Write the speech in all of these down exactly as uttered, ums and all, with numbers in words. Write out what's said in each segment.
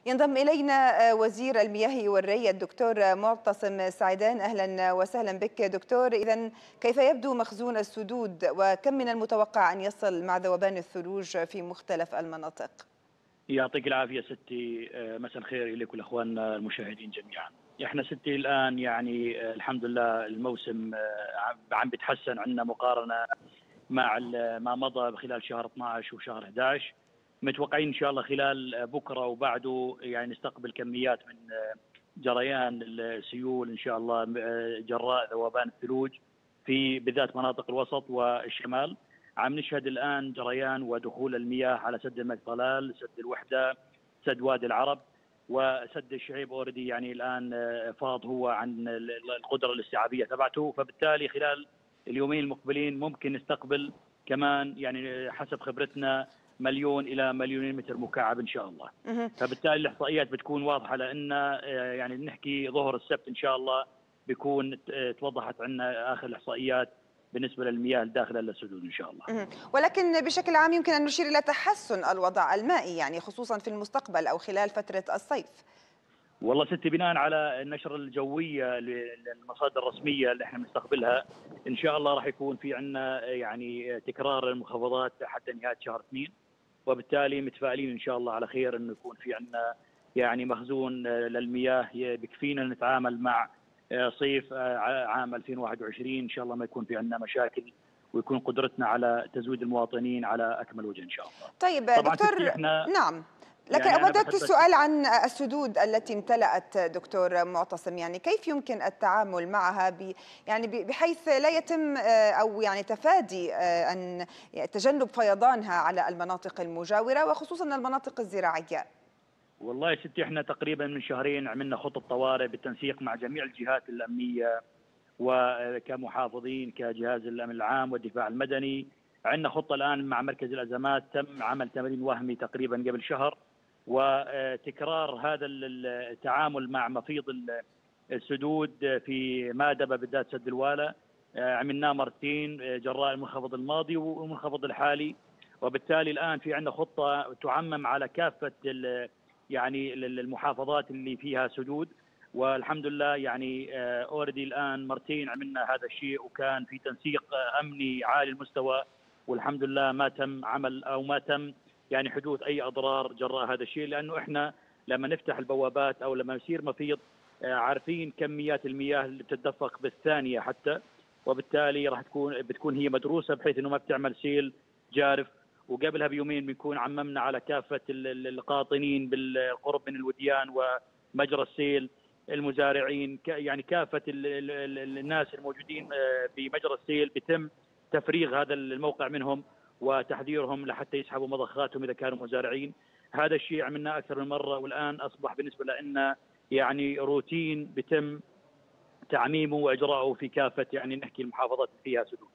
ينضم إلينا وزير المياه والري الدكتور معتصم سعيدان. أهلا وسهلا بك دكتور. إذن كيف يبدو مخزون السدود وكم من المتوقع أن يصل مع ذوبان الثلوج في مختلف المناطق؟ يعطيك العافية ستي، مساء الخير لك ولأخواننا المشاهدين جميعا. احنا ستي الآن يعني الحمد لله الموسم عم بيتحسن عندنا مقارنة مع ما مضى خلال شهر اثنعش وشهر احد عشر. متوقعين ان شاء الله خلال بكره وبعده يعني نستقبل كميات من جريان السيول ان شاء الله جراء ذوبان الثلوج في بالذات مناطق الوسط والشمال. عم نشهد الان جريان ودخول المياه على سد المقطلال، سد الوحده، سد وادي العرب وسد الشعيب اوريدي يعني الان فاض هو عن القدره الاستيعابيه تبعته، فبالتالي خلال اليومين المقبلين ممكن نستقبل كمان يعني حسب خبرتنا مليون الى مليونين متر مكعب ان شاء الله. فبالتالي الاحصائيات بتكون واضحه لان يعني نحكي ظهر السبت ان شاء الله بيكون توضحت عندنا اخر الاحصائيات بالنسبه للمياه الداخله للسدود ان شاء الله. ولكن بشكل عام يمكن ان نشير الى تحسن الوضع المائي يعني خصوصا في المستقبل او خلال فتره الصيف. والله ستي بناء على النشر الجويه للمصادر الرسميه اللي احنا بنستقبلها ان شاء الله راح يكون في عندنا يعني تكرار المنخفضات حتى نهايه شهر اثنين، وبالتالي متفائلين ان شاء الله على خير انه يكون في عندنا يعني مخزون للمياه بكفينا نتعامل مع صيف عام ألفين وواحد وعشرين ان شاء الله ما يكون في عندنا مشاكل ويكون قدرتنا على تزويد المواطنين على اكمل وجه ان شاء الله. طيب دكتور، نعم لكن يعني أودت السؤال عن السدود التي امتلأت دكتور معتصم، يعني كيف يمكن التعامل معها ب يعني بحيث لا يتم أو يعني تفادي أن تجنب فيضانها على المناطق المجاورة وخصوصا المناطق الزراعية؟ والله يا ستي احنا تقريبا من شهرين عملنا خطة طوارئ بالتنسيق مع جميع الجهات الأمنية وكمحافظين كجهاز الأمن العام والدفاع المدني. عندنا خطة الآن مع مركز الأزمات تم عمل تمرين وهمي تقريبا قبل شهر، وتكرار هذا التعامل مع مفيض السدود في مادبة بالذات سد الوالة عملناه مرتين جراء المنخفض الماضي والمنخفض الحالي، وبالتالي الآن في عندنا خطة تعمم على كافة يعني المحافظات اللي فيها سدود، والحمد لله يعني اوريدي الآن مرتين عملنا هذا الشيء وكان في تنسيق أمني عالي المستوى، والحمد لله ما تم عمل أو ما تم يعني حدوث اي اضرار جراء هذا الشيء، لانه احنا لما نفتح البوابات او لما يصير مفيض عارفين كميات المياه اللي بتتدفق بالثانيه حتى، وبالتالي راح تكون بتكون هي مدروسه بحيث انه ما بتعمل سيل جارف. وقبلها بيومين بنكون عممنا على كافه القاطنين بالقرب من الوديان ومجرى السيل، المزارعين يعني كافه الناس الموجودين بمجرى السيل بيتم تفريغ هذا الموقع منهم وتحذيرهم لحتى يسحبوا مضخاتهم اذا كانوا مزارعين. هذا الشيء عملناه اكثر من مره، والان اصبح بالنسبه لنا يعني روتين بتم تعميمه واجراؤه في كافه يعني نحكي المحافظات اللي فيها سدود.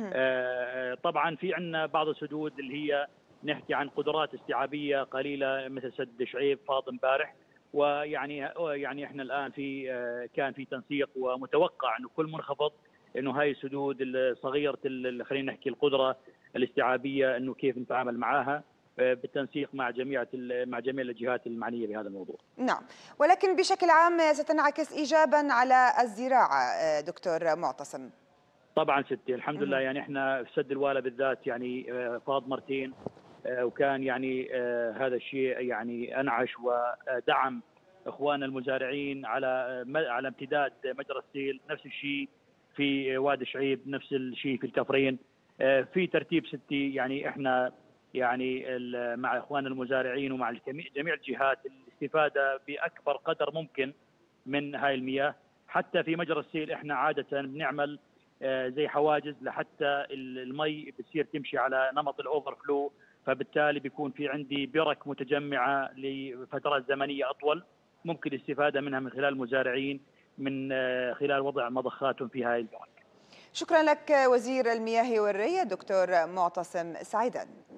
آه طبعا في عندنا بعض السدود اللي هي نحكي عن قدرات استيعابيه قليله مثل سد شعيب فاض امبارح، ويعني يعني احنا الان في آه كان في تنسيق ومتوقع انه كل منخفض انه هاي السدود الصغيره خلينا نحكي القدره الاستيعابيه انه كيف نتعامل معها بالتنسيق مع جميع مع جميع الجهات المعنيه بهذا الموضوع. نعم، ولكن بشكل عام ستنعكس ايجابا على الزراعه دكتور معتصم. طبعا ستي الحمد لله يعني احنا في سد الوالة بالذات يعني فاض مرتين، وكان يعني هذا الشيء يعني انعش ودعم اخواننا المزارعين على على امتداد مجرى السيل، نفس الشيء في وادي شعيب، نفس الشيء في الكفرين. في ترتيب ستي يعني احنا يعني مع اخواننا المزارعين ومع جميع الجهات الاستفاده باكبر قدر ممكن من هاي المياه. حتى في مجرى السيل احنا عاده بنعمل زي حواجز لحتى المي بتصير تمشي على نمط الاوفر فلو، فبالتالي بيكون في عندي برك متجمعه لفترات زمنيه اطول ممكن الاستفاده منها من خلال المزارعين من خلال وضع مضخاتهم في هاي البرك. شكرا لك وزير المياه والري دكتور معتصم سعيدان.